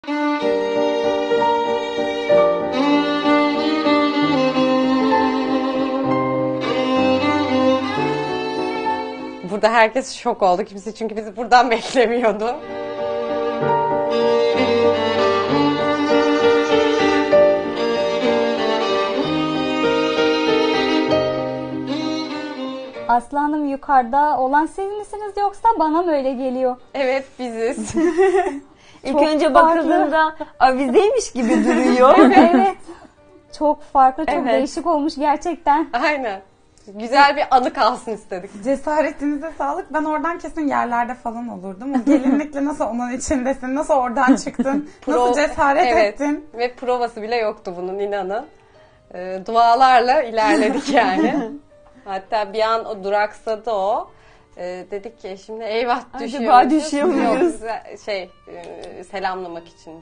Burada herkes şok oldu. Kimse çünkü bizi buradan beklemiyordu. Aslı Hanım, yukarıda olan siz misiniz yoksa bana mı öyle geliyor? Evet, biziz. İlk Çok önce farklı. bakıldığında avizeymiş gibi duruyor. Evet. Çok farklı, çok Evet. değişik olmuş gerçekten. Aynen. Güzel bir anı kalsın istedik. Cesaretinize sağlık. Ben oradan kesin yerlerde falan olurdum. O gelinlikle nasıl onun içindesin? Nasıl oradan çıktın? Nasıl cesaret Evet. ettin? Ve provası bile yoktu bunun, inanın. Dualarla ilerledik yani. Hatta bir an o duraksadı o. Dedik ki şimdi eyvah düşüyormuşuz. düşüyor muyuz? Yok, selamlamak için